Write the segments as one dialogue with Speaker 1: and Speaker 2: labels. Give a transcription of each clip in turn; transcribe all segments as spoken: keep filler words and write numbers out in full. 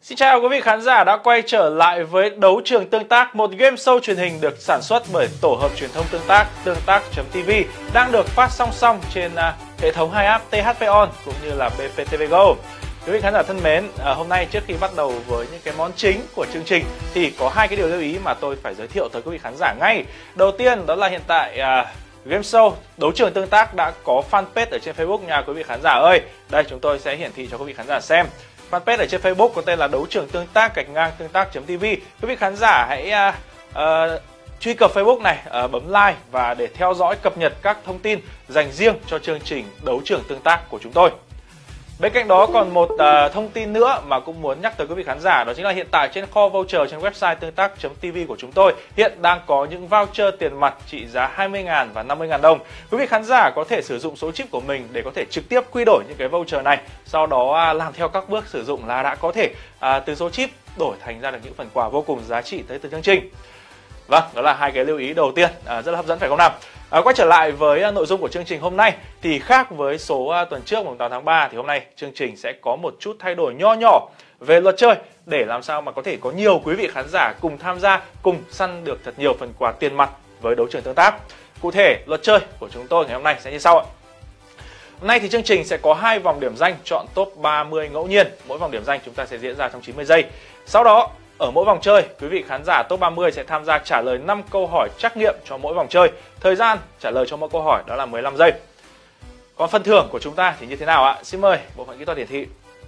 Speaker 1: Xin chào quý vị khán giả đã quay trở lại với Đấu Trường Tương Tác, một game show truyền hình được sản xuất bởi tổ hợp truyền thông tương tác tương tác chấm tv, đang được phát song song trên uh, hệ thống hai app tê hát pê On cũng như là bê pê tê vê Go. Quý vị khán giả thân mến, uh, hôm nay trước khi bắt đầu với những cái món chính của chương trình thì có hai cái điều lưu ý mà tôi phải giới thiệu tới quý vị khán giả ngay. Đầu tiên đó là hiện tại uh, game show Đấu Trường Tương Tác đã có fanpage ở trên Facebook nha quý vị khán giả ơi. Đây, chúng tôi sẽ hiển thị cho quý vị khán giả xem. Fanpage ở trên Facebook có tên là Đấu Trường Tương Tác gạch ngang tương tác chấm tv. Quý vị khán giả hãy uh, uh, truy cập Facebook này, uh, bấm like và để theo dõi cập nhật các thông tin dành riêng cho chương trình Đấu Trường Tương Tác của chúng tôi. Bên cạnh đó còn một uh, thông tin nữa mà cũng muốn nhắc tới quý vị khán giả, đó chính là hiện tại trên kho voucher trên website tương tác chấm tv của chúng tôi hiện đang có những voucher tiền mặt trị giá hai mươi ngàn và năm mươi ngàn đồng. Quý vị khán giả có thể sử dụng số chip của mình để có thể trực tiếp quy đổi những cái voucher này, sau đó uh, làm theo các bước sử dụng là đã có thể uh, từ số chip đổi thành ra được những phần quà vô cùng giá trị tới từ chương trình. Vâng, đó là hai cái lưu ý đầu tiên, à, rất là hấp dẫn phải không nào? À, quay trở lại với à, nội dung của chương trình hôm nay thì khác với số à, tuần trước mùng tám tháng ba thì hôm nay chương trình sẽ có một chút thay đổi nho nhỏ về luật chơi để làm sao mà có thể có nhiều quý vị khán giả cùng tham gia, cùng săn được thật nhiều phần quà tiền mặt với Đấu Trường Tương Tác. Cụ thể, luật chơi của chúng tôi ngày hôm nay sẽ như sau ạ. Hôm nay thì chương trình sẽ có hai vòng điểm danh chọn top ba mươi ngẫu nhiên, mỗi vòng điểm danh chúng ta sẽ diễn ra trong chín mươi giây. Sau đó ở mỗi vòng chơi, quý vị khán giả top ba mươi sẽ tham gia trả lời năm câu hỏi trắc nghiệm cho mỗi vòng chơi. Thời gian trả lời cho mỗi câu hỏi đó là mười lăm giây. Còn phần thưởng của chúng ta thì như thế nào ạ? Xin mời bộ phận kỹ thuật hiển thị.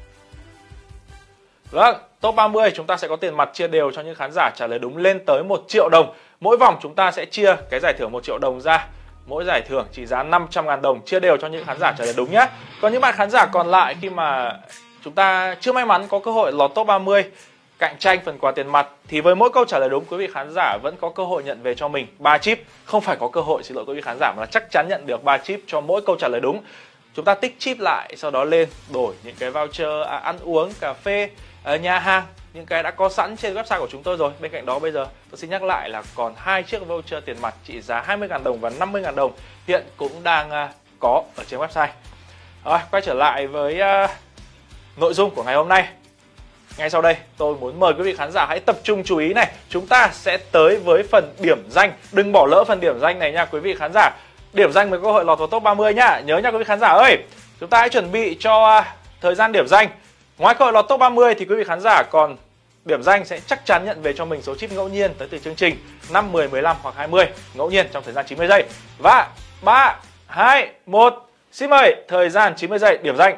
Speaker 1: Vâng, top ba mươi chúng ta sẽ có tiền mặt chia đều cho những khán giả trả lời đúng lên tới một triệu đồng. Mỗi vòng chúng ta sẽ chia cái giải thưởng một triệu đồng ra. Mỗi giải thưởng trị giá năm trăm ngàn đồng chia đều cho những khán giả trả lời đúng nhé. Còn những bạn khán giả còn lại khi mà chúng ta chưa may mắn có cơ hội lọt top ba mươi cạnh tranh phần quà tiền mặt thì với mỗi câu trả lời đúng quý vị khán giả vẫn có cơ hội nhận về cho mình ba chip. Không phải có cơ hội, xin lỗi quý vị khán giả, mà là chắc chắn nhận được ba chip cho mỗi câu trả lời đúng. Chúng ta tích chip lại, sau đó lên đổi những cái voucher à, ăn uống, cà phê, à, nhà hàng, những cái đã có sẵn trên website của chúng tôi rồi. Bên cạnh đó bây giờ tôi xin nhắc lại là còn hai chiếc voucher tiền mặt trị giá hai mươi ngàn đồng và năm mươi ngàn đồng hiện cũng đang à, có ở trên website. Rồi, quay trở lại với à, nội dung của ngày hôm nay. Ngay sau đây tôi muốn mời quý vị khán giả hãy tập trung chú ý này. Chúng ta sẽ tới với phần điểm danh. Đừng bỏ lỡ phần điểm danh này nha quý vị khán giả. Điểm danh với cơ hội lọt vào top ba mươi nhá. Nhớ nha quý vị khán giả ơi. Chúng ta hãy chuẩn bị cho uh, thời gian điểm danh. Ngoài cơ hội lọt top ba mươi thì quý vị khán giả còn điểm danh sẽ chắc chắn nhận về cho mình số chip ngẫu nhiên tới từ chương trình năm, mười, mười lăm hoặc hai mươi ngẫu nhiên trong thời gian chín mươi giây. Và ba, hai, một. Xin mời thời gian chín mươi giây điểm danh.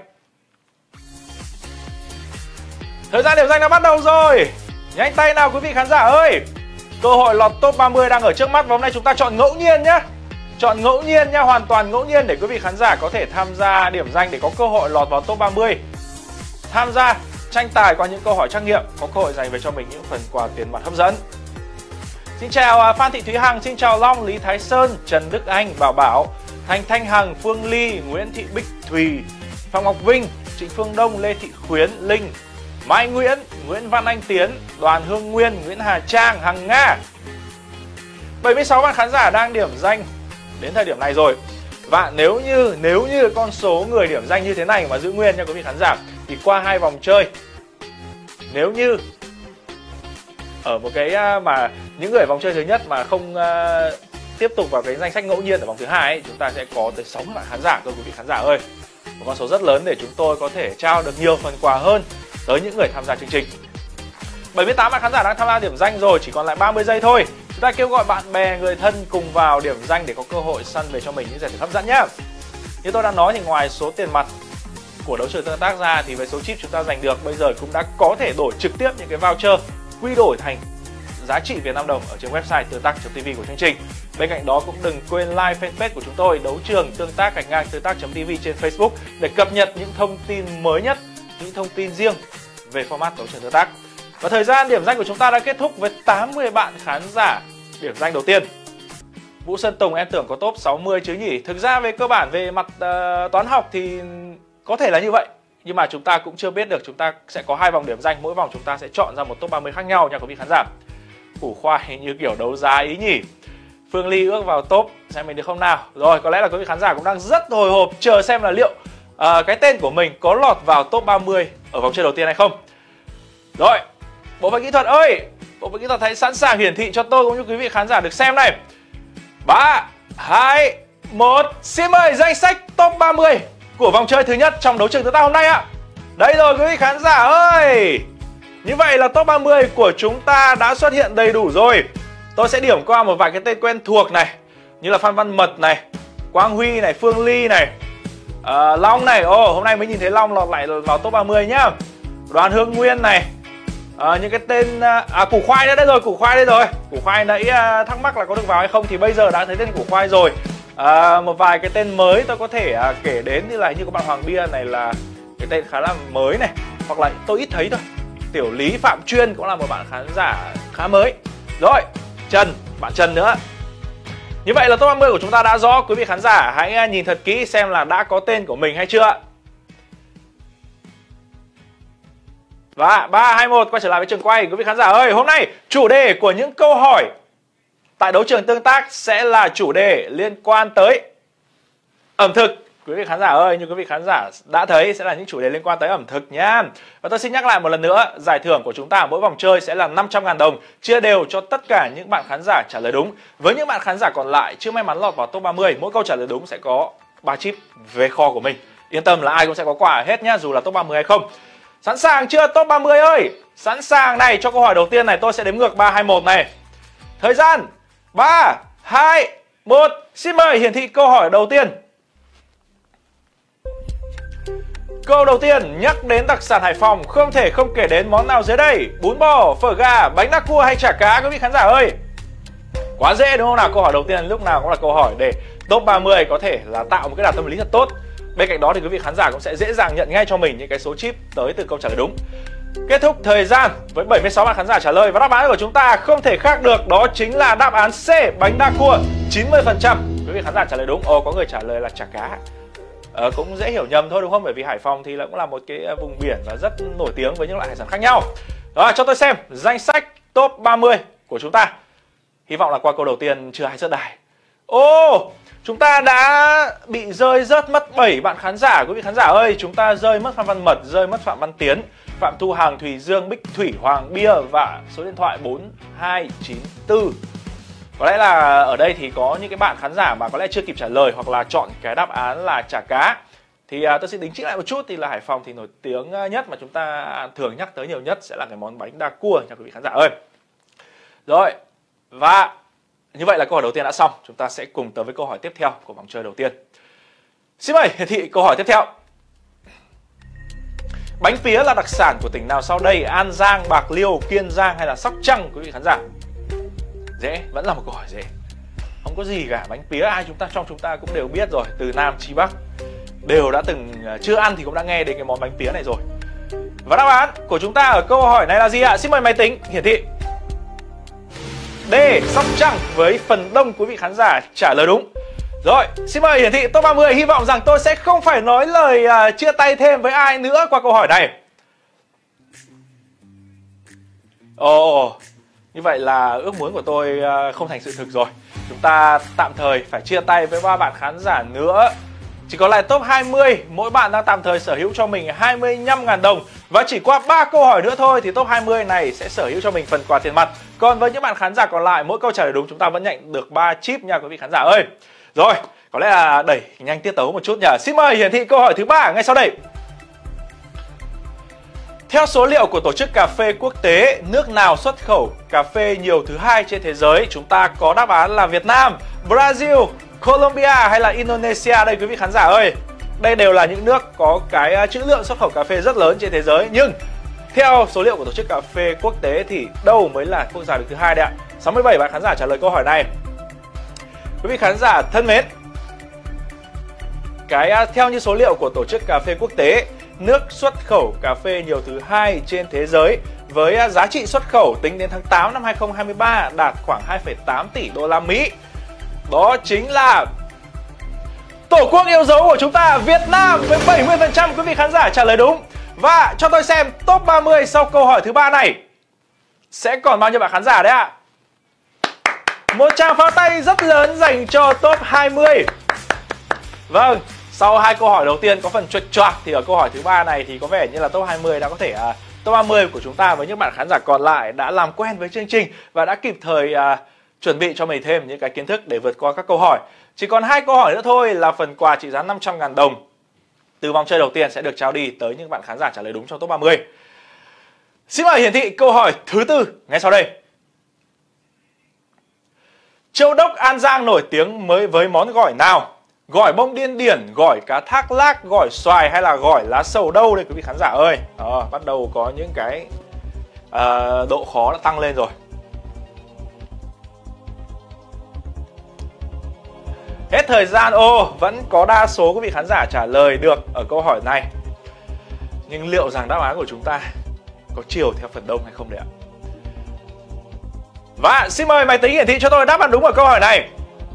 Speaker 1: Thời gian điểm danh đã bắt đầu rồi. Nhanh tay nào quý vị khán giả ơi. Cơ hội lọt top ba mươi đang ở trước mắt và hôm nay chúng ta chọn ngẫu nhiên nhé. Chọn ngẫu nhiên nha, hoàn toàn ngẫu nhiên để quý vị khán giả có thể tham gia điểm danh để có cơ hội lọt vào top ba mươi. Tham gia tranh tài qua những câu hỏi trắc nghiệm, có cơ hội giành về cho mình những phần quà tiền mặt hấp dẫn. Xin chào Phan Thị Thúy Hằng, xin chào Long, Lý Thái Sơn, Trần Đức Anh, Bảo Bảo, Thành Thanh Hằng, Phương Ly, Nguyễn Thị Bích Thùy, Phạm Ngọc Vinh, Trịnh Phương Đông, Lê Thị Khuyến, Linh, Mai Nguyễn, Nguyễn Văn Anh Tiến, Đoàn Hương Nguyên, Nguyễn Hà Trang, Hằng Nga. bảy mươi sáu bạn khán giả đang điểm danh đến thời điểm này rồi. Và nếu như nếu như con số người điểm danh như thế này mà giữ nguyên nha quý vị khán giả thì qua hai vòng chơi, nếu như ở một cái mà những người ở vòng chơi thứ nhất mà không uh, tiếp tục vào cái danh sách ngẫu nhiên ở vòng thứ hai ấy, chúng ta sẽ có tới sáu mươi bạn khán giả cơ quý vị khán giả ơi. Một con số rất lớn để chúng tôi có thể trao được nhiều phần quà hơn tới những người tham gia chương trình. bảy mươi tám bạn khán giả đang tham gia điểm danh rồi, chỉ còn lại ba mươi giây thôi. Chúng ta kêu gọi bạn bè, người thân cùng vào điểm danh để có cơ hội săn về cho mình những giải thưởng hấp dẫn nhé. Như tôi đã nói thì ngoài số tiền mặt của Đấu Trường Tương Tác ra thì với số chip chúng ta giành được bây giờ cũng đã có thể đổi trực tiếp những cái voucher quy đổi thành giá trị Việt Nam đồng ở trên website tương tác chấm tv của chương trình. Bên cạnh đó cũng đừng quên like fanpage của chúng tôi Đấu Trường Tương Tác gạch ngang tương tác chấm tv trên Facebook để cập nhật những thông tin mới nhất, những thông tin riêng về format Đấu Trường Tương Tác. Và thời gian điểm danh của chúng ta đã kết thúc với tám mươi bạn khán giả điểm danh đầu tiên. Vũ Sơn Tùng em tưởng có top sáu mươi chứ nhỉ? Thực ra về cơ bản về mặt uh, toán học thì có thể là như vậy. Nhưng mà chúng ta cũng chưa biết được, chúng ta sẽ có hai vòng điểm danh, mỗi vòng chúng ta sẽ chọn ra một top ba mươi khác nhau nha quý vị khán giả. Củ khoai như kiểu đấu giá ý nhỉ. Phương Ly ước vào top xem mình được không nào. Rồi, có lẽ là quý vị khán giả cũng đang rất hồi hộp chờ xem là liệu uh, cái tên của mình có lọt vào top ba mươi ở vòng chơi đầu tiên hay không. Rồi, bộ phận kỹ thuật ơi, bộ phận kỹ thuật hãy sẵn sàng hiển thị cho tôi cũng như quý vị khán giả được xem này. Ba, hai, một, xin mời danh sách top ba mươi của vòng chơi thứ nhất trong đấu trường thứ ta hôm nay ạ. Đây rồi quý vị khán giả ơi. Như vậy là top ba mươi của chúng ta đã xuất hiện đầy đủ rồi. Tôi sẽ điểm qua một vài cái tên quen thuộc này, như là Phan Văn Mật này, Quang Huy này, Phương Ly này, uh, Long này. Ồ, oh, hôm nay mới nhìn thấy Long lọt lại vào top ba mươi nhá. Đoàn Hương Nguyên này, uh, những cái tên uh, à Củ Khoai nữa, đây rồi, Củ Khoai đây rồi. Củ Khoai nãy uh, thắc mắc là có được vào hay không thì bây giờ đã thấy tên Củ Khoai rồi. uh, Một vài cái tên mới tôi có thể uh, kể đến như là như có bạn Hoàng Bia này là cái tên khá là mới này, hoặc là tôi ít thấy thôi. Tiểu Lý Phạm Chuyên cũng là một bạn khán giả khá mới. Rồi, Trần, bạn Trần nữa. Như vậy là top ba mươi của chúng ta đã rõ. Quý vị khán giả hãy nhìn thật kỹ xem là đã có tên của mình hay chưa. Và ba, hai, một, quay trở lại với trường quay. Quý vị khán giả ơi, hôm nay chủ đề của những câu hỏi tại đấu trường tương tác sẽ là chủ đề liên quan tới ẩm thực. Quý vị khán giả ơi, như quý vị khán giả đã thấy sẽ là những chủ đề liên quan tới ẩm thực nhá. Và tôi xin nhắc lại một lần nữa, giải thưởng của chúng ta ở mỗi vòng chơi sẽ là năm trăm ngàn đồng, chia đều cho tất cả những bạn khán giả trả lời đúng. Với những bạn khán giả còn lại chưa may mắn lọt vào top ba mươi, mỗi câu trả lời đúng sẽ có ba chip về kho của mình. Yên tâm là ai cũng sẽ có quà hết nhá, dù là top ba mươi hay không. Sẵn sàng chưa top ba mươi ơi? Sẵn sàng này, cho câu hỏi đầu tiên này tôi sẽ đếm ngược ba, hai, một này. Thời gian ba, hai, một, xin mời hiển thị câu hỏi đầu tiên. Câu đầu tiên, nhắc đến đặc sản Hải Phòng không thể không kể đến món nào dưới đây? Bún bò, phở gà, bánh đa cua hay chả cá quý vị khán giả ơi? Quá dễ đúng không nào? Câu hỏi đầu tiên lúc nào cũng là câu hỏi để top ba mươi có thể là tạo một cái đà tâm lý thật tốt. Bên cạnh đó thì quý vị khán giả cũng sẽ dễ dàng nhận ngay cho mình những cái số chip tới từ câu trả lời đúng. Kết thúc thời gian với bảy mươi sáu bạn khán giả trả lời và đáp án của chúng ta không thể khác được, đó chính là đáp án C, bánh đa cua, chín mươi phần trăm. Quý vị khán giả trả lời đúng. Ồ, có người trả lời là chả cá. Ờ, cũng dễ hiểu nhầm thôi đúng không? Bởi vì Hải Phòng thì là cũng là một cái vùng biển và rất nổi tiếng với những loại hải sản khác nhau. Rồi, cho tôi xem danh sách top ba mươi của chúng ta. Hy vọng là qua câu đầu tiên chưa ai rớt đài. Ô, chúng ta đã bị rơi rớt mất bảy bạn khán giả. Quý vị khán giả ơi, chúng ta rơi mất Phan Văn Mật, rơi mất Phạm Văn Tiến, Phạm Thu Hằng, Thùy Dương, Bích Thủy, Hoàng Bia và số điện thoại bốn hai chín tư. Có lẽ là ở đây thì có những cái bạn khán giả mà có lẽ chưa kịp trả lời hoặc là chọn cái đáp án là chả cá. Thì uh, tôi xin đính chính lại một chút, thì là Hải Phòng thì nổi tiếng nhất mà chúng ta thường nhắc tới nhiều nhất sẽ là cái món bánh đa cua nha quý vị khán giả ơi. Rồi, và như vậy là câu hỏi đầu tiên đã xong. Chúng ta sẽ cùng tới với câu hỏi tiếp theo của vòng chơi đầu tiên. Xin mời hiển thị câu hỏi tiếp theo. Bánh pía là đặc sản của tỉnh nào sau đây? An Giang, Bạc Liêu, Kiên Giang hay là Sóc Trăng quý vị khán giả? Dễ, vẫn là một câu hỏi dễ. Không có gì cả, bánh pía ai chúng ta trong chúng ta cũng đều biết rồi, từ Nam chí Bắc đều đã từng chưa ăn thì cũng đã nghe đến cái món bánh pía này rồi. Và đáp án của chúng ta ở câu hỏi này là gì ạ? Xin mời máy tính hiển thị. D, Sóc Trăng với phần đông quý vị khán giả trả lời đúng. Rồi, xin mời hiển thị top ba mươi. Hy vọng rằng tôi sẽ không phải nói lời uh, chia tay thêm với ai nữa qua câu hỏi này. Ồ, oh, như vậy là ước muốn của tôi uh, không thành sự thực rồi. Chúng ta tạm thời phải chia tay với ba bạn khán giả nữa. Chỉ còn lại top hai mươi, mỗi bạn đang tạm thời sở hữu cho mình hai mươi lăm ngàn đồng. Và chỉ qua ba câu hỏi nữa thôi thì top hai mươi này sẽ sở hữu cho mình phần quà tiền mặt. Còn với những bạn khán giả còn lại, mỗi câu trả lời đúng chúng ta vẫn nhận được ba chip nha quý vị khán giả ơi. Rồi, có lẽ là đẩy nhanh tiết tấu một chút nhỉ. Xin mời hiển thị câu hỏi thứ ba ngay sau đây. Theo số liệu của Tổ chức Cà phê Quốc tế, nước nào xuất khẩu cà phê nhiều thứ hai trên thế giới? Chúng ta có đáp án là Việt Nam, Brazil, Colombia hay là Indonesia đây quý vị khán giả ơi. Đây đều là những nước có cái trữ lượng xuất khẩu cà phê rất lớn trên thế giới. Nhưng theo số liệu của Tổ chức Cà phê Quốc tế thì đâu mới là quốc gia đứng thứ hai đấy ạ? sáu mươi bảy bạn khán giả trả lời câu hỏi này. Quý vị khán giả thân mến, cái theo như số liệu của Tổ chức Cà phê Quốc tế, nước xuất khẩu cà phê nhiều thứ hai trên thế giới với giá trị xuất khẩu tính đến tháng tám năm hai nghìn không trăm hai mươi ba đạt khoảng hai phẩy tám tỷ đô la Mỹ. Đó chính là Tổ quốc yêu dấu của chúng ta, Việt Nam, với bảy mươi phần trăm quý vị khán giả trả lời đúng. Và cho tôi xem top ba mươi sau câu hỏi thứ ba này sẽ còn bao nhiêu bạn khán giả đấy ạ? Một tràng pháo tay rất lớn dành cho top hai mươi. Vâng, sau hai câu hỏi đầu tiên có phần chuệch choạc thì ở câu hỏi thứ ba này thì có vẻ như là top hai mươi đã có thể uh, top ba mươi của chúng ta với những bạn khán giả còn lại đã làm quen với chương trình và đã kịp thời uh, chuẩn bị cho mình thêm những cái kiến thức để vượt qua các câu hỏi. Chỉ còn hai câu hỏi nữa thôi là phần quà trị giá năm trăm nghìn đồng từ vòng chơi đầu tiên sẽ được trao đi tới những bạn khán giả trả lời đúng trong top ba mươi. Xin mời hiển thị câu hỏi thứ tư ngay sau đây. Châu đốc An Giang nổi tiếng mới với món gỏi nào? Gỏi bông điên điển, gỏi cá thác lác, gỏi xoài hay là gỏi lá sầu đâu đây quý vị khán giả ơi. Đó, bắt đầu có những cái uh, độ khó đã tăng lên rồi. Hết thời gian. Ô, vẫn có đa số quý vị khán giả trả lời được ở câu hỏi này. Nhưng liệu rằng đáp án của chúng ta có chiều theo phần đông hay không đấy ạ? Và xin mời máy tính hiển thị cho tôi đáp án đúng ở câu hỏi này.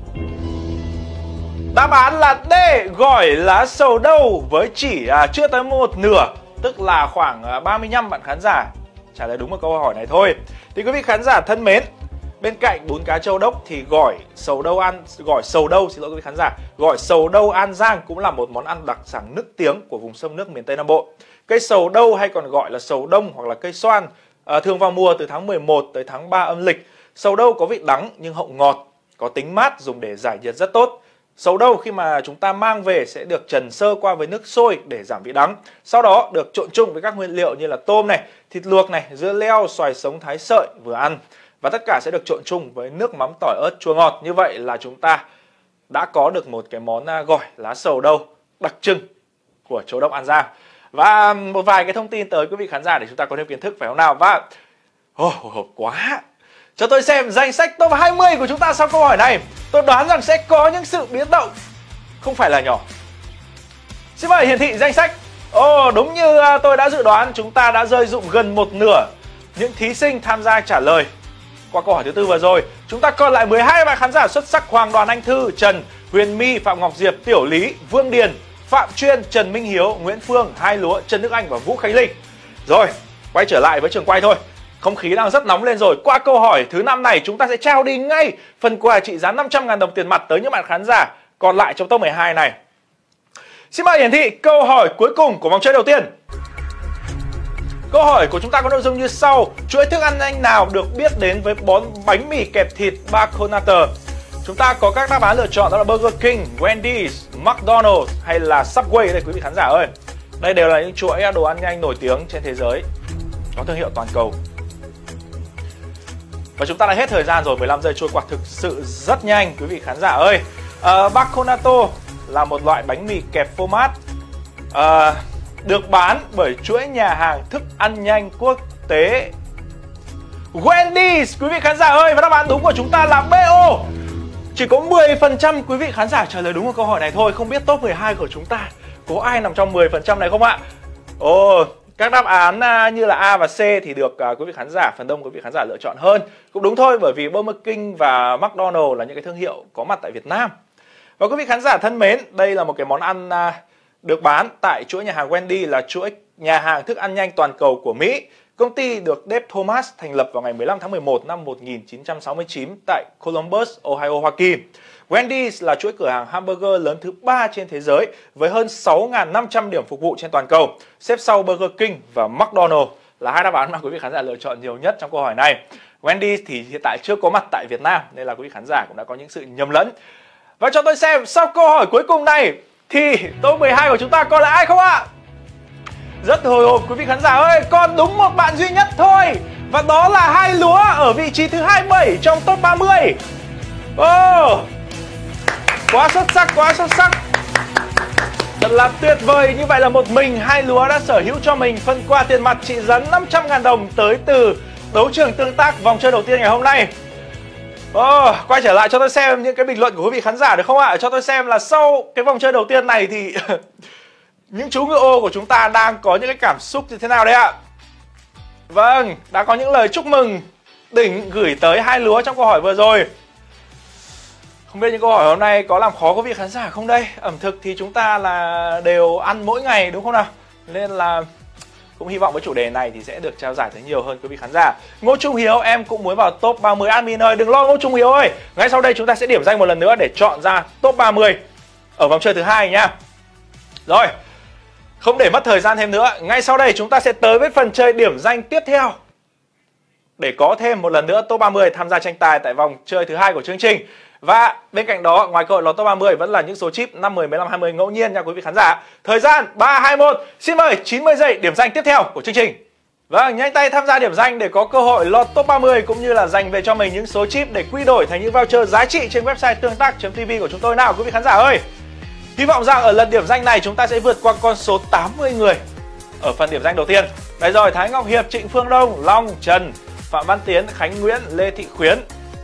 Speaker 1: Đáp án là D, gỏi lá sầu đâu với chỉ à, chưa tới một nửa, tức là khoảng à, ba mươi lăm bạn khán giả trả lời đúng ở câu hỏi này thôi. Thì quý vị khán giả thân mến, bên cạnh bún cá châu đốc thì gỏi sầu đâu An gỏi sầu đâu xin lỗi quý vị khán giả, gỏi sầu đâu An Giang cũng là một món ăn đặc sản nức tiếng của vùng sông nước miền Tây Nam Bộ. Cây sầu đâu hay còn gọi là sầu đông hoặc là cây xoan à, thường vào mùa từ tháng mười một tới tháng ba âm lịch. Sầu đâu có vị đắng nhưng hậu ngọt, có tính mát, dùng để giải nhiệt rất tốt. Sầu đâu khi mà chúng ta mang về sẽ được trần sơ qua với nước sôi để giảm vị đắng. Sau đó được trộn chung với các nguyên liệu như là tôm này, thịt luộc này, dưa leo, xoài sống thái sợi vừa ăn. Và tất cả sẽ được trộn chung với nước mắm tỏi ớt chua ngọt. Như vậy là chúng ta đã có được một cái món gỏi lá sầu đâu đặc trưng của Châu đốc An Giang. Và một vài cái thông tin tới quý vị khán giả để chúng ta có thêm kiến thức phải không nào? Và oh, hồi hộp quá. Cho tôi xem danh sách top hai mươi của chúng ta sau câu hỏi này. Tôi đoán rằng sẽ có những sự biến động không phải là nhỏ. Xin mời hiển thị danh sách. Ồ, oh, đúng như tôi đã dự đoán, chúng ta đã rơi rụng gần một nửa những thí sinh tham gia trả lời qua câu hỏi thứ tư vừa rồi. Chúng ta còn lại mười hai bạn khán giả xuất sắc: Hoàng Đoàn Anh Thư, Trần, Huyền My, Phạm Ngọc Diệp, Tiểu Lý, Vương Điền, Phạm Chuyên, Trần Minh Hiếu, Nguyễn Phương, Hai Lúa, Trần Đức Anh và Vũ Khánh Linh. Rồi, quay trở lại với trường quay thôi. Không khí đang rất nóng lên rồi. Qua câu hỏi thứ năm này chúng ta sẽ trao đi ngay phần quà trị giá năm trăm nghìn đồng tiền mặt tới những bạn khán giả còn lại trong top mười hai này. Xin mời hiển thị câu hỏi cuối cùng của vòng chơi đầu tiên. Câu hỏi của chúng ta có nội dung như sau: chuỗi thức ăn nhanh nào được biết đến với món bánh mì kẹp thịt Baconator? Chúng ta có các đáp án lựa chọn đó là Burger King, Wendy's, McDonald's hay là Subway đây quý vị khán giả ơi. Đây đều là những chuỗi đồ ăn nhanh nổi tiếng trên thế giới, có thương hiệu toàn cầu. Và chúng ta đã hết thời gian rồi, mười lăm giây trôi qua thực sự rất nhanh quý vị khán giả ơi. uh, Baconator là một loại bánh mì kẹp phô mát uh, được bán bởi chuỗi nhà hàng thức ăn nhanh quốc tế Wendy's quý vị khán giả ơi. Và đáp án đúng của chúng ta là B O. Chỉ có mười phần trăm quý vị khán giả trả lời đúng vào câu hỏi này thôi. Không biết top mười hai của chúng ta có ai nằm trong mười phần trăm này không ạ? Ồ, các đáp án như là A và C thì được quý vị khán giả, phần đông quý vị khán giả lựa chọn hơn. Cũng đúng thôi, bởi vì Burger King và McDonald's là những cái thương hiệu có mặt tại Việt Nam. Và quý vị khán giả thân mến, đây là một cái món ăn được bán tại chuỗi nhà hàng Wendy, là chuỗi nhà hàng thức ăn nhanh toàn cầu của Mỹ. Công ty được Dave Thomas thành lập vào ngày mười lăm tháng mười một năm một nghìn chín trăm sáu mươi chín tại Columbus, Ohio, Hoa Kỳ. Wendy's là chuỗi cửa hàng hamburger lớn thứ ba trên thế giới với hơn sáu nghìn năm trăm điểm phục vụ trên toàn cầu, xếp sau Burger King và McDonald's là hai đáp án mà quý vị khán giả lựa chọn nhiều nhất trong câu hỏi này. Wendy's thì hiện tại chưa có mặt tại Việt Nam nên là quý vị khán giả cũng đã có những sự nhầm lẫn. Và cho tôi xem sau câu hỏi cuối cùng này thì top mười hai của chúng ta còn lại ai không ạ? Rất hồi hộp quý vị khán giả ơi, còn đúng một bạn duy nhất thôi. Và đó là Hai Lúa ở vị trí thứ hai mươi bảy trong top ba mươi. Oh, quá xuất sắc, quá xuất sắc. Thật là tuyệt vời. Như vậy là một mình Hai Lúa đã sở hữu cho mình phần quà tiền mặt trị giá năm trăm nghìn đồng tới từ đấu trường tương tác vòng chơi đầu tiên ngày hôm nay. Oh, quay trở lại cho tôi xem những cái bình luận của quý vị khán giả được không ạ? Cho tôi xem là sau cái vòng chơi đầu tiên này thì những chú ngựa ô của chúng ta đang có những cái cảm xúc như thế nào đấy ạ? Vâng, đã có những lời chúc mừng đỉnh gửi tới Hai Lúa trong câu hỏi vừa rồi. Không biết những câu hỏi hôm nay có làm khó quý vị khán giả không đây? Ẩm thực thì chúng ta là đều ăn mỗi ngày đúng không nào? Nên là cũng hy vọng với chủ đề này thì sẽ được trao giải tới nhiều hơn quý vị khán giả. Ngô Trung Hiếu, em cũng muốn vào top ba mươi admin ơi. Đừng lo Ngô Trung Hiếu ơi. Ngay sau đây chúng ta sẽ điểm danh một lần nữa để chọn ra top ba mươi ở vòng chơi thứ hai nhá. Rồi, Không để mất thời gian thêm nữa, ngay sau đây chúng ta sẽ tới với phần chơi điểm danh tiếp theo, để có thêm một lần nữa top ba mươi tham gia tranh tài tại vòng chơi thứ hai của chương trình. Và bên cạnh đó, ngoài cơ hội lọt top ba mươi vẫn là những số chip năm, mười, mười lăm, hai mươi ngẫu nhiên nha quý vị khán giả. Thời gian ba, hai, một, xin mời chín mươi giây điểm danh tiếp theo của chương trình. Vâng, nhanh tay tham gia điểm danh để có cơ hội lọt top ba mươi cũng như là giành về cho mình những số chip để quy đổi thành những voucher giá trị trên website tương tác chấm tv của chúng tôi nào quý vị khán giả ơi. Hy vọng rằng ở lần điểm danh này chúng ta sẽ vượt qua con số tám mươi người ở phần điểm danh đầu tiên. Đây rồi, Thái Ngọc Hiệp, Trịnh Phương Đông, Long, Trần, Phạm Văn Tiến, Khánh Nguyễn, Lê Thị Khuyến.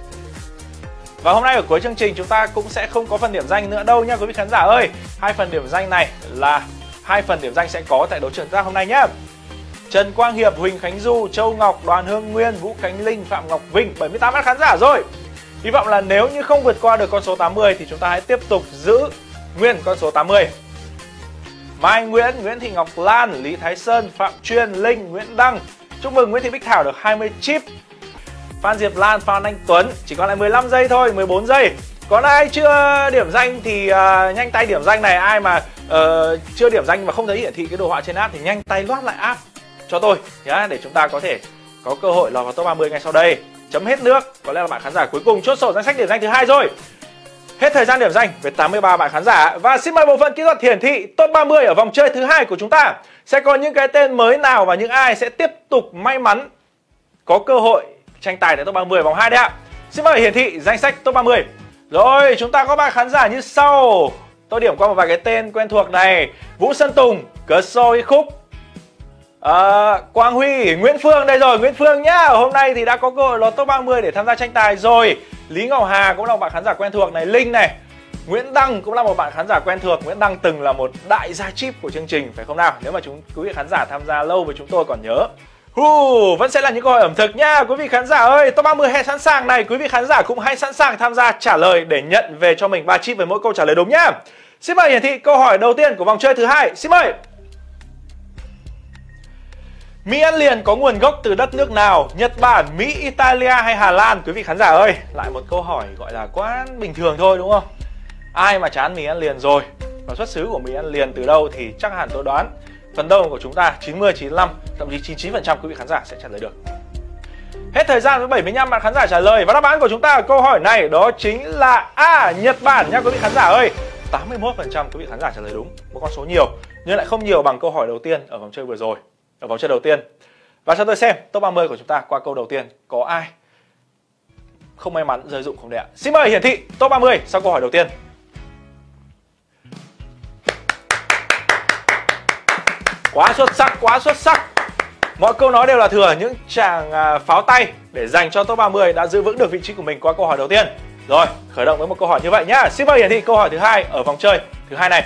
Speaker 1: Và hôm nay ở cuối chương trình chúng ta cũng sẽ không có phần điểm danh nữa đâu nha quý vị khán giả ơi. Hai phần điểm danh này là hai phần điểm danh sẽ có tại đấu trường ra hôm nay nhé. Trần Quang Hiệp, Huỳnh Khánh Du, Châu Ngọc, Đoàn Hương Nguyên, Vũ Khánh Linh, Phạm Ngọc Vinh, bảy mươi tám bạn khán giả rồi. Hy vọng là nếu như không vượt qua được con số tám mươi thì chúng ta hãy tiếp tục giữ nguyên con số tám mươi. Mai Nguyễn, Nguyễn Thị Ngọc Lan, Lý Thái Sơn, Phạm Chuyên, Linh, Nguyễn Đăng. Chúc mừng Nguyễn Thị Bích Thảo được hai mươi chip. Phan Diệp Lan, Phan Anh Tuấn, chỉ còn lại mười lăm giây thôi, mười bốn giây. Còn ai chưa điểm danh thì uh, nhanh tay điểm danh này. Ai mà uh, chưa điểm danh mà không thấy hiển thị cái đồ họa trên app thì nhanh tay loát lại app cho tôi nhá, để chúng ta có thể có cơ hội lọt vào top ba mươi ngay sau đây. Chấm hết nước, có lẽ là bạn khán giả cuối cùng chốt sổ danh sách điểm danh thứ hai rồi. Hết thời gian điểm danh với tám mươi ba bạn khán giả. Và xin mời bộ phận kỹ thuật hiển thị top ba mươi ở vòng chơi thứ hai của chúng ta. Sẽ có những cái tên mới nào và những ai sẽ tiếp tục may mắn có cơ hội tranh tài tại top ba mươi vòng hai đấy ạ. Xin mời hiển thị danh sách top ba mươi. Rồi, chúng ta có bạn khán giả như sau. Tôi điểm qua một vài cái tên quen thuộc này. Vũ Sơn Tùng, Cờ Soi Khúc, à, Quang Huy, Nguyễn Phương. Đây rồi, Nguyễn Phương nhá. Hôm nay thì đã có cơ hội lọt top ba mươi để tham gia tranh tài rồi. Lý Ngọc Hà cũng là một bạn khán giả quen thuộc này. Linh này, Nguyễn Đăng cũng là một bạn khán giả quen thuộc. Nguyễn Đăng từng là một đại gia chip của chương trình phải không nào? Nếu mà chúng quý vị khán giả tham gia lâu với chúng tôi còn nhớ. Hù, vẫn sẽ là những câu hỏi ẩm thực nha quý vị khán giả ơi. Top ba mươi hãy sẵn sàng này, quý vị khán giả cũng hãy sẵn sàng tham gia trả lời để nhận về cho mình ba chip với mỗi câu trả lời đúng nhá. Xin mời hiển thị câu hỏi đầu tiên của vòng chơi thứ hai. Xin mời. Mì ăn liền có nguồn gốc từ đất nước nào? Nhật Bản, Mỹ, Italia hay Hà Lan? Quý vị khán giả ơi, lại một câu hỏi gọi là quá bình thường thôi đúng không? Ai mà chán mì ăn liền rồi, và xuất xứ của mì ăn liền từ đâu thì chắc hẳn tôi đoán phần đông của chúng ta chín mươi, chín mươi lăm, thậm chí chín mươi chín phần trăm quý vị khán giả sẽ trả lời được. Hết thời gian với bảy mươi lăm bạn khán giả trả lời. Và đáp án của chúng ta ở câu hỏi này đó chính là A, Nhật Bản nha quý vị khán giả ơi. tám mươi mốt phần trăm quý vị khán giả trả lời đúng. Một con số nhiều nhưng lại không nhiều bằng câu hỏi đầu tiên ở vòng chơi vừa rồi, ở vòng chơi đầu tiên. Và cho tôi xem top ba mươi của chúng ta qua câu đầu tiên có ai không may mắn rơi dụng không đấy ạ. Xin mời hiển thị top ba mươi sau câu hỏi đầu tiên. Quá xuất sắc, quá xuất sắc. Mọi câu nói đều là thừa những chàng à, pháo tay để dành cho top ba mươi đã giữ vững được vị trí của mình qua câu hỏi đầu tiên. Rồi, khởi động với một câu hỏi như vậy nhá. Xin mời hiển thị câu hỏi thứ hai ở vòng chơi thứ hai này.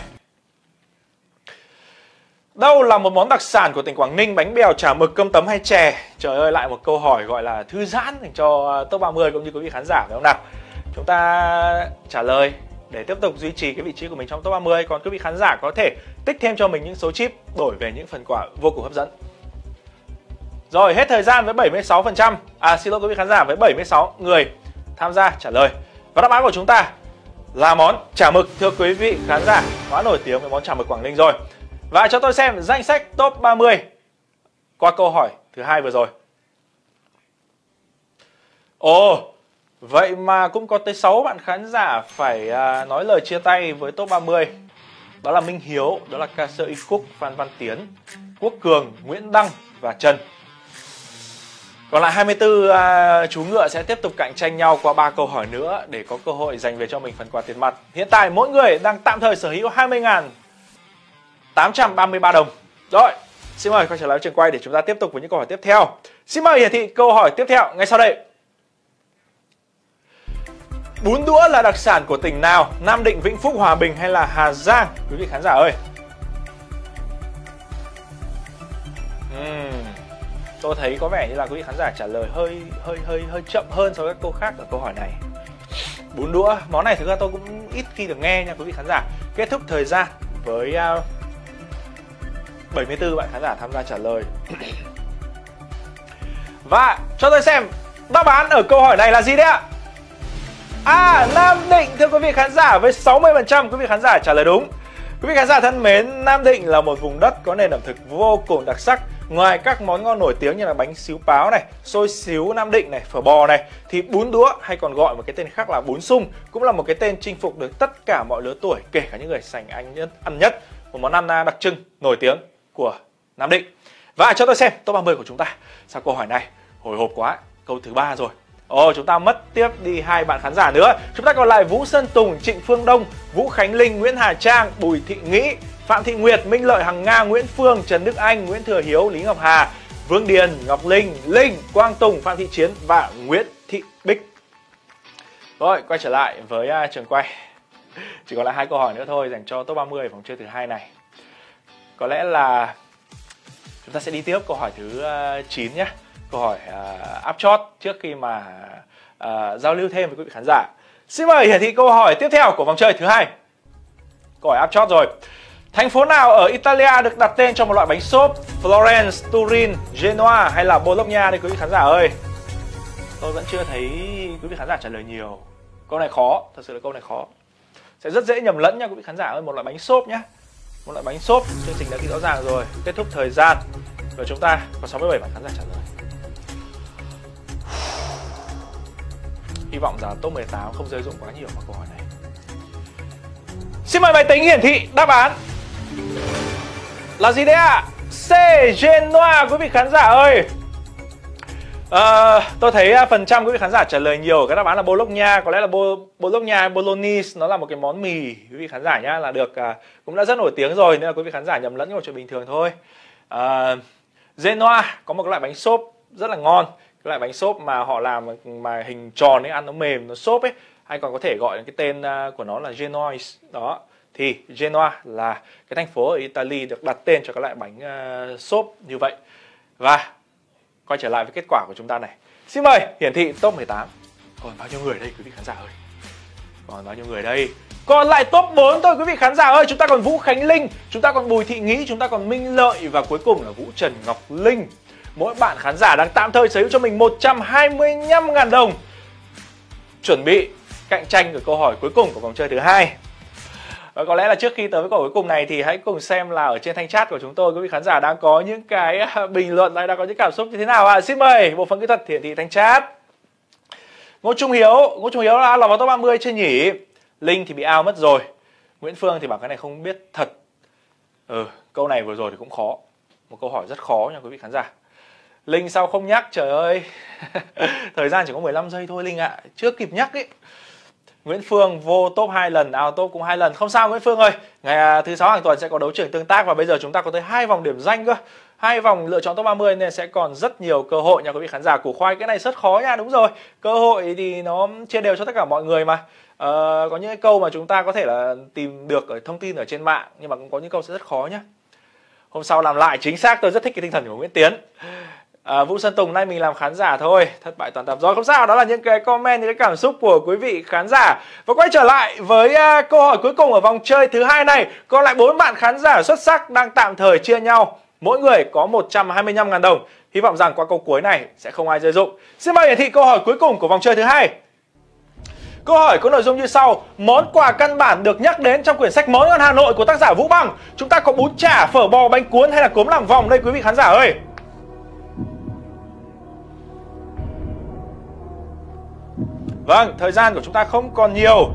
Speaker 1: Đâu là một món đặc sản của tỉnh Quảng Ninh? Bánh bèo, chả mực, cơm tấm hay chè? Trời ơi, lại một câu hỏi gọi là thư giãn dành cho top ba mươi cũng như quý vị khán giả phải không nào? Chúng ta trả lời để tiếp tục duy trì cái vị trí của mình trong top ba mươi. Còn quý vị khán giả có thể tích thêm cho mình những số chip đổi về những phần quà vô cùng hấp dẫn. Rồi, hết thời gian với bảy mươi sáu phần trăm. À, xin lỗi quý vị khán giả, với bảy mươi sáu người tham gia trả lời. Và đáp án của chúng ta là món chả mực, thưa quý vị khán giả. Quá nổi tiếng với món chả mực Quảng Ninh rồi. Và cho tôi xem danh sách top ba mươi qua câu hỏi thứ hai vừa rồi. Ồ, vậy mà cũng có tới sáu bạn khán giả phải à, nói lời chia tay với top ba mươi. Đó là Minh Hiếu, đó là Ca Sơ Y Cúc, Phan Văn Tiến, Quốc Cường, Nguyễn Đăng và Trần. Còn lại hai mươi tư à, chú ngựa sẽ tiếp tục cạnh tranh nhau qua ba câu hỏi nữa để có cơ hội giành về cho mình phần quà tiền mặt. Hiện tại mỗi người đang tạm thời sở hữu hai mươi nghìn tám trăm ba mươi ba đồng. Rồi, xin mời quay trở lại trường quay để chúng ta tiếp tục với những câu hỏi tiếp theo. Xin mời hiển thị câu hỏi tiếp theo ngay sau đây. Bún đũa là đặc sản của tỉnh nào? Nam Định, Vĩnh Phúc, Hòa Bình hay là Hà Giang? Quý vị khán giả ơi. Uhm, tôi thấy có vẻ như là quý vị khán giả trả lời hơi hơi hơi hơi chậm hơn so với các câu khác ở câu hỏi này. Bún đũa, món này thực ra tôi cũng ít khi được nghe nha quý vị khán giả. Kết thúc thời gian với uh, bảy mươi tư bạn khán giả tham gia trả lời. Và cho tôi xem đáp án ở câu hỏi này là gì đấy ạ? À, Nam Định thưa quý vị khán giả, với sáu mươi phần trăm quý vị khán giả trả lời đúng. Quý vị khán giả thân mến, Nam Định là một vùng đất có nền ẩm thực vô cùng đặc sắc. Ngoài các món ngon nổi tiếng như là bánh xíu páo này, xôi xíu Nam Định này, phở bò này, thì bún đũa hay còn gọi một cái tên khác là bún sung cũng là một cái tên chinh phục được tất cả mọi lứa tuổi, kể cả những người sành anh nhất, ăn nhất. Một món ăn đặc trưng, nổi tiếng của Nam Định. Và cho tôi xem top ba mươi của chúng ta. Sao câu hỏi này hồi hộp quá, câu thứ ba rồi. Ồ, chúng ta mất tiếp đi hai bạn khán giả nữa. Chúng ta còn lại Vũ Sơn Tùng, Trịnh Phương Đông, Vũ Khánh Linh, Nguyễn Hà Trang, Bùi Thị Nghĩ, Phạm Thị Nguyệt, Minh Lợi Hằng Nga, Nguyễn Phương, Trần Đức Anh, Nguyễn Thừa Hiếu, Lý Ngọc Hà, Vương Điền, Ngọc Linh, Linh, Quang Tùng, Phạm Thị Chiến và Nguyễn Thị Bích. Rồi, quay trở lại với uh, trường quay. Chỉ còn lại hai câu hỏi nữa thôi dành cho top ba mươi vòng chơi thứ hai này. Có lẽ là chúng ta sẽ đi tiếp câu hỏi thứ uh, chín nhé. Câu hỏi uh, áp chót trước khi mà uh, giao lưu thêm với quý vị khán giả. Xin mời hiển thị câu hỏi tiếp theo của vòng chơi thứ hai. Câu hỏi áp chót rồi. Thành phố nào ở Italia được đặt tên cho một loại bánh xốp? Florence, Turin, Genoa hay là Bologna đây quý vị khán giả ơi? Tôi vẫn chưa thấy quý vị khán giả trả lời nhiều. Câu này khó, thật sự là câu này khó. Sẽ rất dễ nhầm lẫn nha quý vị khán giả ơi. Một loại bánh xốp nhé. Một loại bánh xốp. Chương trình đã ghi rõ ràng rồi. Kết thúc thời gian. Và chúng ta có sáu mươi bảy bạn khán giả trả lời. Hy vọng rằng top mười tám không rơi dụng quá nhiều vào câu hỏi này. Xin mời máy tính hiển thị đáp án là gì đấy ạ? À? C. Genoa quý vị khán giả ơi. À, tôi thấy phần trăm quý vị khán giả trả lời nhiều cái đáp án là Bologna. Có lẽ là Bologna, Bolognese nó là một cái món mì quý vị khán giả nhá, là được cũng đã rất nổi tiếng rồi, nên là quý vị khán giả nhầm lẫn vào chuyện bình thường thôi. À, Genoa có một cái loại bánh xốp rất là ngon, cái loại bánh xốp mà họ làm mà, mà hình tròn ấy, ăn nó mềm, nó xốp ấy, hay còn có thể gọi cái tên của nó là Genoise đó. Thì Genoa là cái thành phố ở Italy được đặt tên cho cái loại bánh uh, xốp như vậy. Và quay trở lại với kết quả của chúng ta này. Xin mời hiển thị top mười tám. Còn bao nhiêu người đây quý vị khán giả ơi? Còn bao nhiêu người đây? Còn lại top bốn thôi quý vị khán giả ơi. Chúng ta còn Vũ Khánh Linh, chúng ta còn Bùi Thị Nghĩ, chúng ta còn Minh Lợi và cuối cùng là Vũ Trần Ngọc Linh. Mỗi bạn khán giả đang tạm thời sở hữu cho mình một trăm hai mươi lăm nghìn đồng. Chuẩn bị cạnh tranh ở câu hỏi cuối cùng của vòng chơi thứ hai. Và có lẽ là trước khi tới với câu hỏi cuối cùng này thì hãy cùng xem là ở trên thanh chat của chúng tôi quý vị khán giả đang có những cái bình luận hay đang có những cảm xúc như thế nào ạ. À? Xin mời bộ phận kỹ thuật hiển thị thanh chat. Ngô Trung Hiếu, Ngô Trung Hiếu là lọt vào top ba mươi chưa nhỉ? Linh thì bị out mất rồi. Nguyễn Phương thì bảo cái này không biết thật. Ừ, câu này vừa rồi thì cũng khó. Một câu hỏi rất khó nha quý vị khán giả. Linh sao không nhắc, trời ơi. Thời gian chỉ có mười lăm giây thôi Linh ạ, à. Chưa kịp nhắc ấy. Nguyễn Phương vô top hai lần, out top cũng hai lần. Không sao Nguyễn Phương ơi. Ngày thứ sáu hàng tuần sẽ có đấu trường tương tác và bây giờ chúng ta có tới hai vòng điểm danh cơ. Hai vòng lựa chọn top ba mươi nên sẽ còn rất nhiều cơ hội nha quý vị khán giả. Củ khoai cái này rất khó nha, đúng rồi. Cơ hội thì nó chia đều cho tất cả mọi người mà. Ờ, có những cái câu mà chúng ta có thể là tìm được ở thông tin ở trên mạng, nhưng mà cũng có những câu sẽ rất khó nhá. Hôm sau làm lại, chính xác, tôi rất thích cái tinh thần của Nguyễn Tiến. À, Vũ Sơn Tùng, nay mình làm khán giả thôi, thất bại toàn tập rồi. Không sao, đó là những cái comment, những cái cảm xúc của quý vị khán giả. Và quay trở lại với uh, câu hỏi cuối cùng ở vòng chơi thứ hai này. Còn lại bốn bạn khán giả xuất sắc đang tạm thời chia nhau, mỗi người có một trăm hai mươi lăm nghìn đồng. Hy vọng rằng qua câu cuối này sẽ không ai rơi dụng. Xin mời hiển thị câu hỏi cuối cùng của vòng chơi thứ hai. Câu hỏi có nội dung như sau. Món quà căn bản được nhắc đến trong quyển sách Món ngon Hà Nội của tác giả Vũ Bằng. Chúng ta có bún chả, phở bò, bánh cuốn hay là cốm làng vòng đây quý vị khán giả ơi? Vâng, thời gian của chúng ta không còn nhiều.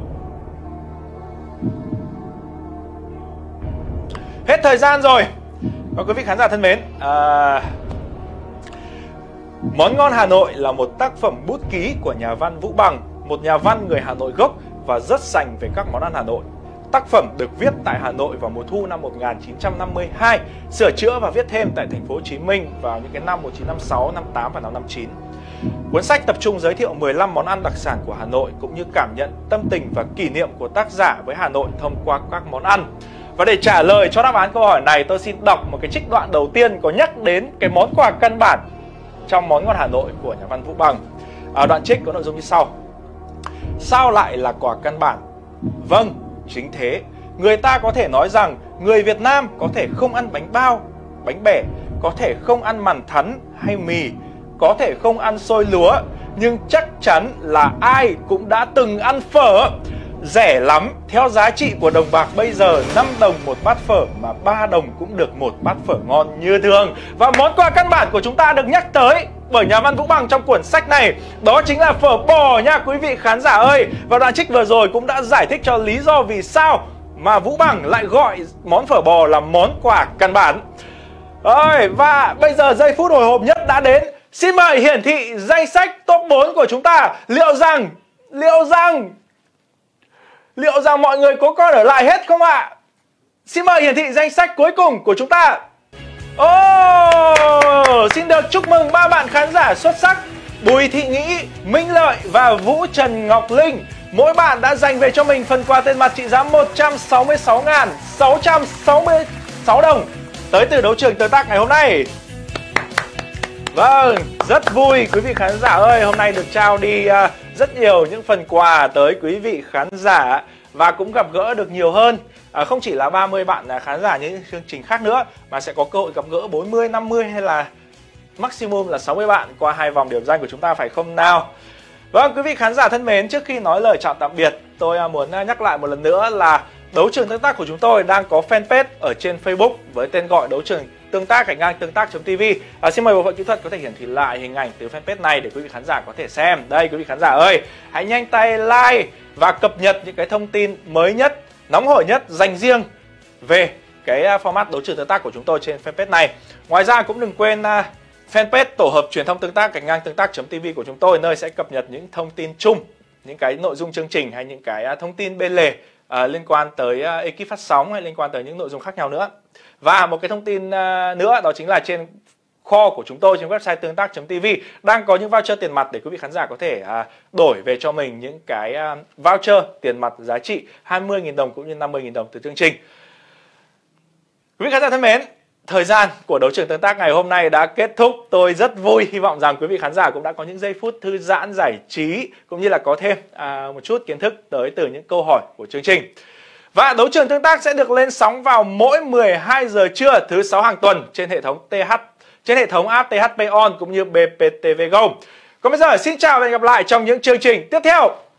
Speaker 1: Hết thời gian rồi. Và quý vị khán giả thân mến, à... Món ngon Hà Nội là một tác phẩm bút ký của nhà văn Vũ Bằng, một nhà văn người Hà Nội gốc và rất sành về các món ăn Hà Nội. Tác phẩm được viết tại Hà Nội vào mùa thu năm một nghìn chín trăm năm mươi hai, sửa chữa và viết thêm tại thành phố Hồ Chí Minh vào những cái năm một nghìn chín trăm năm mươi sáu, năm tám và năm năm chín. Cuốn sách tập trung giới thiệu mười lăm món ăn đặc sản của Hà Nội cũng như cảm nhận, tâm tình và kỷ niệm của tác giả với Hà Nội thông qua các món ăn. Và để trả lời cho đáp án câu hỏi này, tôi xin đọc một cái trích đoạn đầu tiên có nhắc đến cái món quà căn bản trong Món ngon Hà Nội của nhà văn Vũ Bằng. À, đoạn trích có nội dung như sau. Sao lại là quà căn bản? Vâng, chính thế. Người ta có thể nói rằng người Việt Nam có thể không ăn bánh bao, bánh bẻ, có thể không ăn mằn thắn hay mì, có thể không ăn xôi lúa, nhưng chắc chắn là ai cũng đã từng ăn phở. rẻ lắm. Theo giá trị của đồng bạc bây giờ, năm đồng một bát phở mà ba đồng cũng được một bát phở ngon như thường. Và món quà căn bản của chúng ta được nhắc tới bởi nhà văn Vũ Bằng trong cuốn sách này, đó chính là phở bò nha quý vị khán giả ơi. Và đoạn trích vừa rồi cũng đã giải thích cho lý do vì sao mà Vũ Bằng lại gọi món phở bò là món quà căn bản. Rồi, và bây giờ giây phút hồi hộp nhất đã đến. Xin mời hiển thị danh sách top bốn của chúng ta. Liệu rằng Liệu rằng Liệu rằng mọi người có còn ở lại hết không ạ? Xin mời hiển thị danh sách cuối cùng của chúng ta. Oh, xin được chúc mừng ba bạn khán giả xuất sắc Bùi Thị Nghĩ, Minh Lợi và Vũ Trần Ngọc Linh. Mỗi bạn đã giành về cho mình phần quà tiền mặt trị giá một trăm sáu mươi sáu nghìn sáu trăm sáu mươi sáu đồng tới từ đấu trường tương tác ngày hôm nay. Vâng, rất vui quý vị khán giả ơi. Hôm nay được trao đi uh, rất nhiều những phần quà tới quý vị khán giả và cũng gặp gỡ được nhiều hơn. À, không chỉ là ba mươi bạn khán giả như những chương trình khác nữa, mà sẽ có cơ hội gặp gỡ bốn mươi, năm mươi hay là maximum là sáu mươi bạn qua hai vòng điểm danh của chúng ta, phải không nào? Vâng, quý vị khán giả thân mến, trước khi nói lời chào tạm biệt, tôi muốn nhắc lại một lần nữa là đấu trường tương tác của chúng tôi đang có fanpage ở trên Facebook với tên gọi đấu trường tương tác gạch ngang tương tác.tv. À, xin mời bộ phận kỹ thuật có thể hiển thị lại hình ảnh từ fanpage này để quý vị khán giả có thể xem. Đây quý vị khán giả ơi, hãy nhanh tay like và cập nhật những cái thông tin mới nhất, nóng hổi nhất dành riêng về cái format đấu trường tương tác của chúng tôi trên fanpage này. Ngoài ra cũng đừng quên uh, fanpage tổ hợp truyền thông tương tác gạch ngang tương tác.tv của chúng tôi, nơi sẽ cập nhật những thông tin chung, những cái nội dung chương trình hay những cái uh, thông tin bên lề uh, liên quan tới uh, ekip phát sóng hay liên quan tới những nội dung khác nhau nữa. Và một cái thông tin uh, nữa đó chính là trên kho của chúng tôi trên website tương tác.tv đang có những voucher tiền mặt để quý vị khán giả có thể uh, đổi về cho mình những cái uh, voucher tiền mặt giá trị hai mươi nghìn đồng cũng như năm mươi nghìn đồng từ chương trình. Quý vị khán giả thân mến, thời gian của đấu trường tương tác ngày hôm nay đã kết thúc. Tôi rất vui, hy vọng rằng quý vị khán giả cũng đã có những giây phút thư giãn, giải trí cũng như là có thêm à, một chút kiến thức tới từ những câu hỏi của chương trình. Và đấu trường tương tác sẽ được lên sóng vào mỗi mười hai giờ trưa thứ sáu hàng tuần trên hệ thống tê hát, trên hệ thống app tê hát pê On cũng như bê pê tê vê Go. Còn bây giờ xin chào và hẹn gặp lại trong những chương trình tiếp theo.